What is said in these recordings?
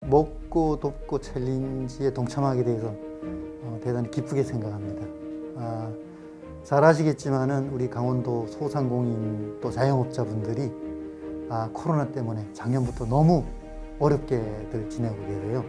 먹고 돕고 챌린지에 동참하게 돼서 대단히 기쁘게 생각합니다. 잘 아시겠지만은 우리 강원도 소상공인 또 자영업자분들이 코로나 때문에 작년부터 너무 어렵게들 지내고 계세요.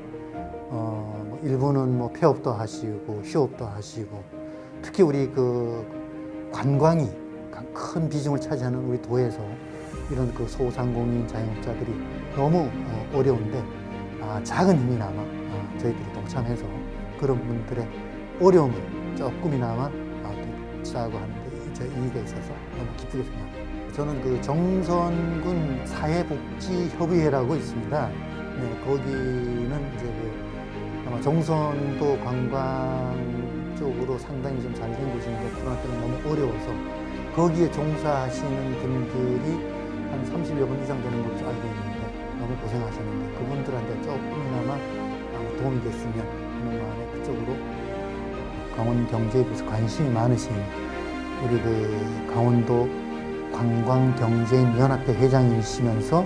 일부는 폐업도 하시고 휴업도 하시고, 특히 우리 그 관광이 큰 비중을 차지하는 우리 도에서 이런 그 소상공인 자영업자들이 너무 어려운데 작은 힘이나마 저희들이 동참해서 그런 분들의 어려움을 조금이나마 돕자고 하는데 이의가 있어서 너무 기쁘게 생각합니다. 저는 그 정선군 사회복지협의회라고 있습니다. 네, 거기는 이제 아마 정선도 관광 쪽으로 상당히 좀 잘 된 곳인데 코로나 때문에 너무 어려워서 거기에 종사하시는 분들이 한 30여 분 이상 되는 것으로 알고 있는데 너무 고생하셨는데 그분들한테 조금이나마 도움이 됐으면 하는 마음에 그쪽으로 강원경제에 대해서 관심이 많으신 우리 그 강원도 관광경제인연합회 회장이시면서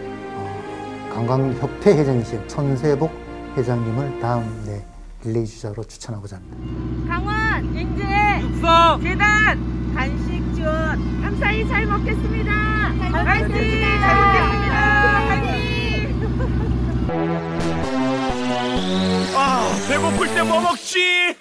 관광협회 회장이신 천세복 회장님을 다음 릴레이 주자로 추천하고자 합니다. 강원 인제 육성 재단 간식전 감사히 잘 먹겠습니다. 파이팅! 잘 먹겠습니다. 파이팅! 배고플 때 뭐 먹지?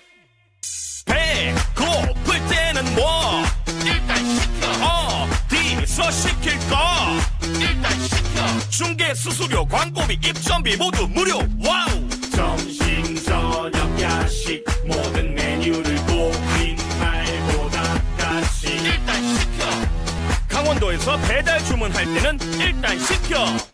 배고플 때는 뭐? 일단 시켜. 어디서 시킬까? 일단 시켜. 중개 수수료 광고비 입점비 모두 무료. 와우. 점심 저녁 야식 모든 메뉴를 고민말보다 같이 일단 시켜. 강원도에서 배달 주문할 때는 일단 시켜.